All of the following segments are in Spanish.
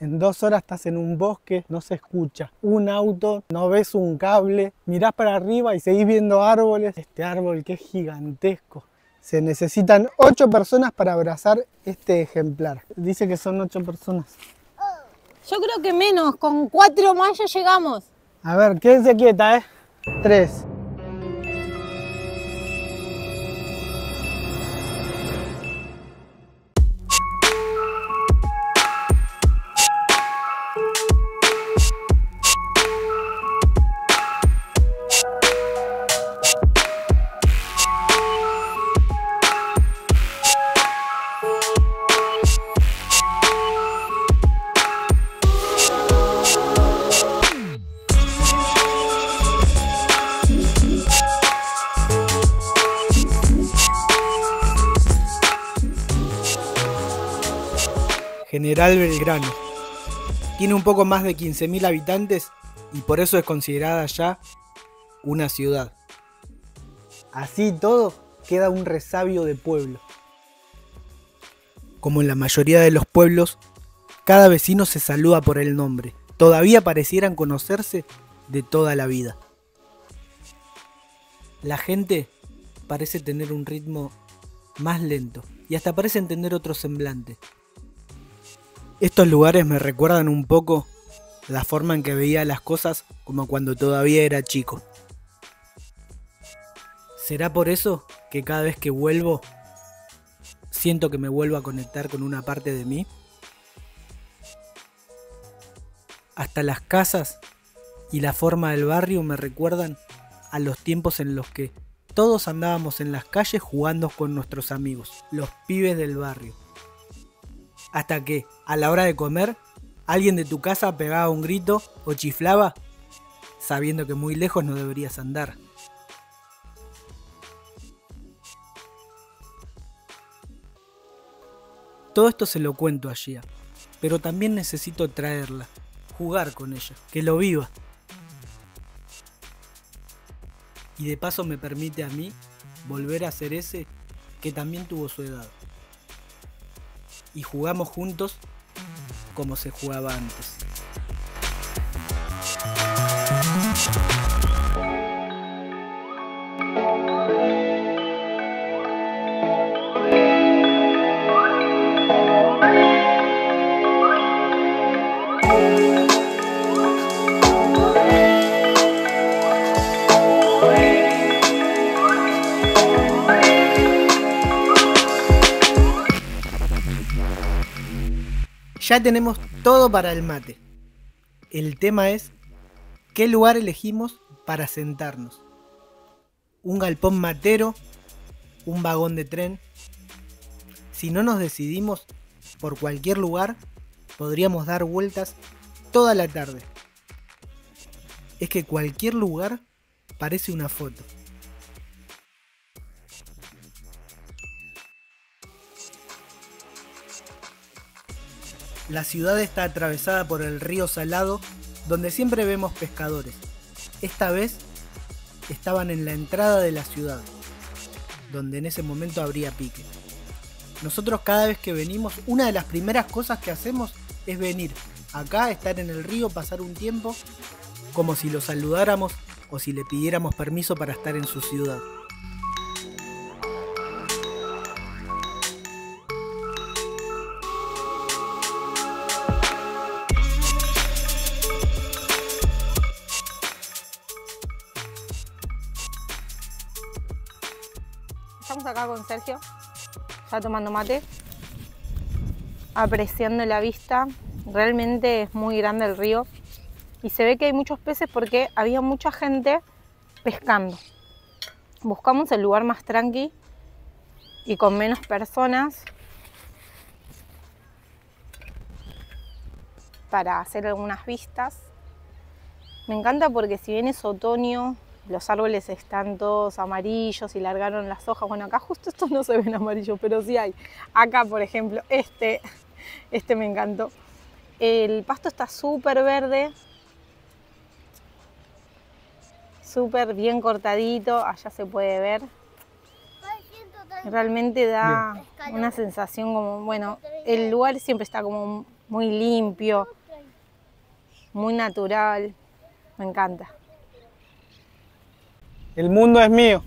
En 2 horas estás en un bosque, no se escucha un auto, no ves un cable, mirás para arriba y seguís viendo árboles. Este árbol que es gigantesco. Se necesitan 8 personas para abrazar este ejemplar. Dice que son 8 personas. Yo creo que menos, con 4 más ya llegamos. A ver, quédense quieta, 3. General Belgrano. Tiene un poco más de 15.000 habitantes y por eso es considerada ya una ciudad. Así todo queda un resabio de pueblo. Como en la mayoría de los pueblos, cada vecino se saluda por el nombre. Todavía parecieran conocerse de toda la vida. La gente parece tener un ritmo más lento y hasta parecen tener otro semblante. Estos lugares me recuerdan un poco la forma en que veía las cosas como cuando todavía era chico. ¿Será por eso que cada vez que vuelvo siento que me vuelvo a conectar con una parte de mí? Hasta las casas y la forma del barrio me recuerdan a los tiempos en los que todos andábamos en las calles jugando con nuestros amigos, los pibes del barrio. Hasta que, a la hora de comer, alguien de tu casa pegaba un grito o chiflaba, sabiendo que muy lejos no deberías andar. Todo esto se lo cuento a Gia, pero también necesito traerla, jugar con ella, que lo viva. Y de paso me permite a mí volver a ser ese que también tuvo su edad. Y jugamos juntos como se jugaba antes. Ya tenemos todo para el mate. El tema es qué lugar elegimos para sentarnos. Un galpón matero, un vagón de tren. Si no nos decidimos por cualquier lugar, podríamos dar vueltas toda la tarde. Es que cualquier lugar parece una foto. La ciudad está atravesada por el río Salado, donde siempre vemos pescadores. Esta vez estaban en la entrada de la ciudad, donde en ese momento habría pique. Nosotros cada vez que venimos, una de las primeras cosas que hacemos es venir acá, estar en el río, pasar un tiempo, como si lo saludáramos o si le pidiéramos permiso para estar en su ciudad. Estamos acá con Sergio, ya tomando mate, apreciando la vista. Realmente es muy grande el río y se ve que hay muchos peces porque había mucha gente pescando. Buscamos el lugar más tranqui y con menos personas para hacer algunas vistas. Me encanta porque si bien es otoño, los árboles están todos amarillos y largaron las hojas. Bueno, acá justo estos no se ven amarillos, pero sí hay. Acá, por ejemplo, este me encantó. El pasto está súper verde, súper bien cortadito. Allá se puede ver. Realmente da una sensación como, bueno, el lugar siempre está como muy limpio, muy natural. Me encanta. El mundo es mío.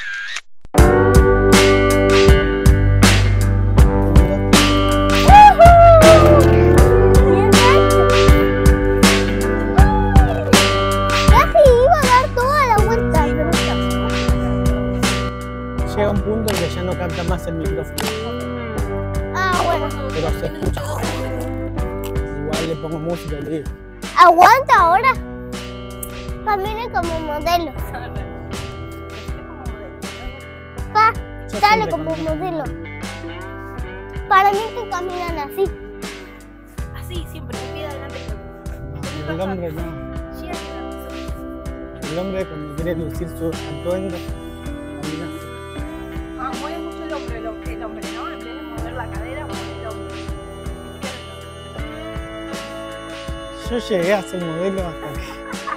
Llega un punto en que ya no capta más el micrófono. Ah, bueno. Pero se escucha. Igual le pongo música y le digo. Aguanta ahora. Camine como modelo. Pa, Yo dale siempre como camino. modelo. Para mí que caminan así. Así, siempre, me pide adelante. No, el hombre no. El hombre cuando quiere lucir su atuendo, camina. Ah, mueve mucho el hombre, ¿no? En vez de mover la cadera, mueve el hombro. Yo llegué a ser modelo hasta que...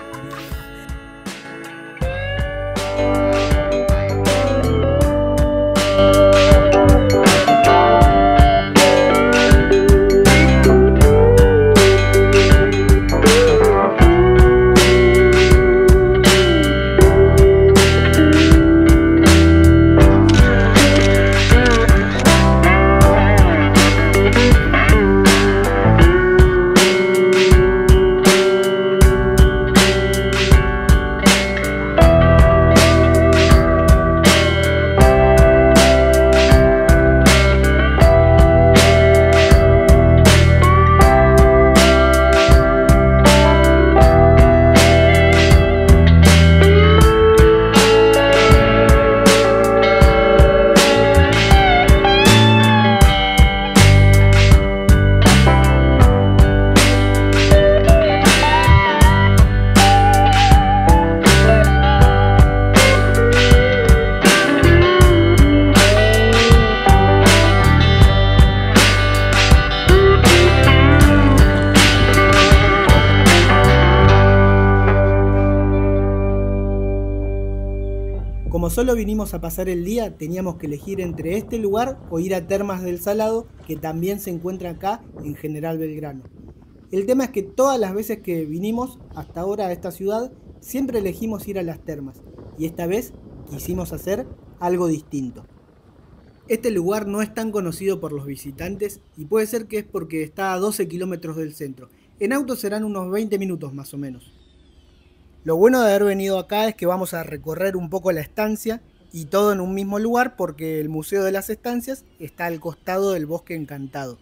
Como solo vinimos a pasar el día, teníamos que elegir entre este lugar o ir a Termas del Salado, que también se encuentra acá en General Belgrano. El tema es que todas las veces que vinimos hasta ahora a esta ciudad, siempre elegimos ir a las termas, y esta vez quisimos hacer algo distinto. Este lugar no es tan conocido por los visitantes y puede ser que es porque está a 12 kilómetros del centro. En auto serán unos 20 minutos más o menos. Lo bueno de haber venido acá es que vamos a recorrer un poco la estancia y todo en un mismo lugar porque el Museo de las Estancias está al costado del Bosque Encantado.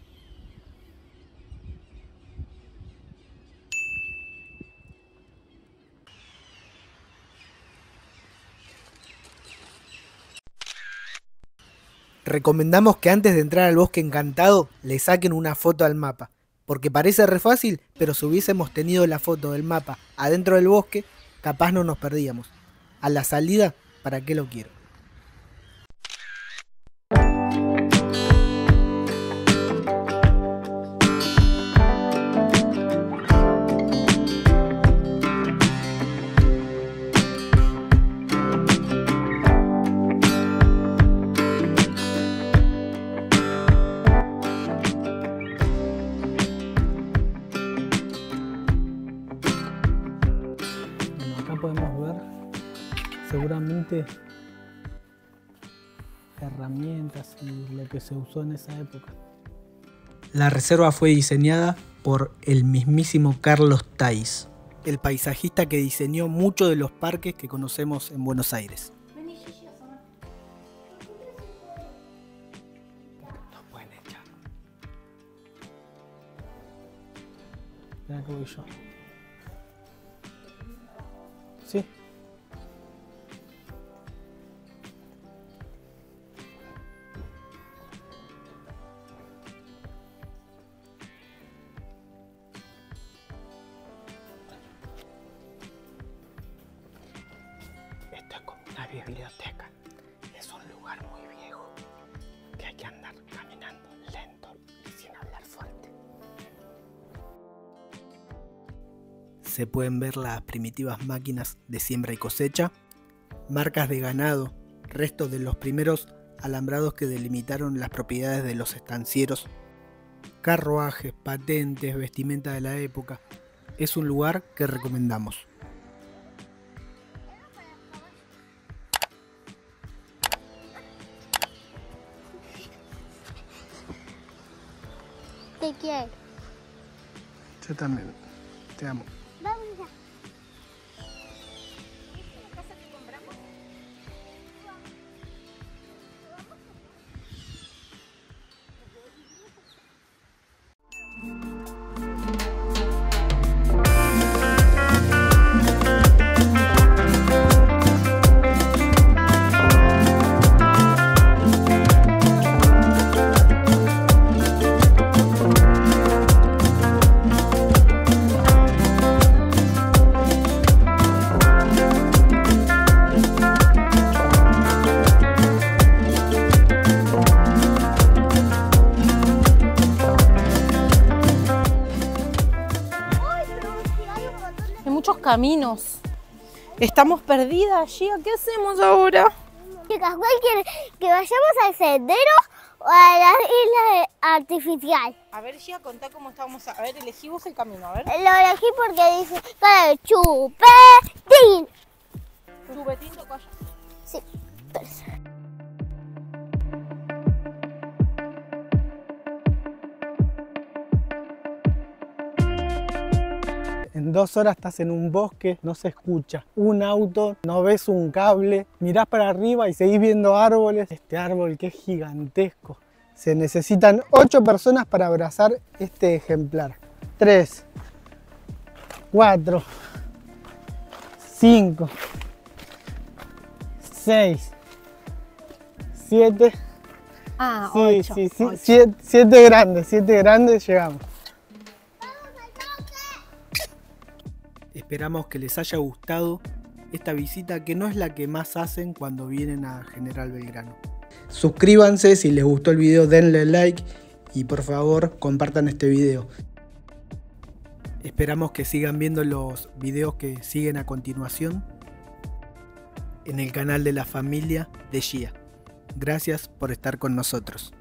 Recomendamos que antes de entrar al Bosque Encantado le saquen una foto al mapa, porque parece re fácil, pero si hubiésemos tenido la foto del mapa adentro del bosque, capaz no nos perdíamos. A la salida, ¿para qué lo quiero? Podemos ver seguramente herramientas y lo que se usó en esa época. La reserva fue diseñada por el mismísimo Carlos Thays, el paisajista que diseñó muchos de los parques que conocemos en Buenos Aires. Nos pueden echar. Espera que voy yo. Sí. Esto es como una biblioteca. Es un lugar muy viejo que hay que andar caminando lento y sin hablar fuerte. Se pueden ver las primitivas máquinas de siembra y cosecha, marcas de ganado, restos de los primeros alambrados que delimitaron las propiedades de los estancieros. carruajes, patentes, vestimenta de la época. Es un lugar que recomendamos. Te quiero. Yo también. Te amo. Vamos ya. Hay muchos caminos. Estamos perdidas, Gia. ¿Qué hacemos ahora? Chicas, ¿cuál quieren? ¿Que vayamos al sendero o a la isla artificial? A ver, Gia, contá cómo estábamos. A ver, elegí vos el camino, a ver. Lo elegí porque dice cara de chupetín. Chupetín toca. Sí, pues. En 2 horas estás en un bosque, no se escucha un auto, no ves un cable, mirás para arriba y seguís viendo árboles. Este árbol que es gigantesco. Se necesitan 8 personas para abrazar este ejemplar. 3, 4, 5, 6, 7. Ah, Sí, 8. sí, sí. 7 grandes llegamos. Esperamos que les haya gustado esta visita, que no es la que más hacen cuando vienen a General Belgrano. Suscríbanse, si les gustó el video denle like y por favor compartan este video. Esperamos que sigan viendo los videos que siguen a continuación en el canal de la familia de Gia. Gracias por estar con nosotros.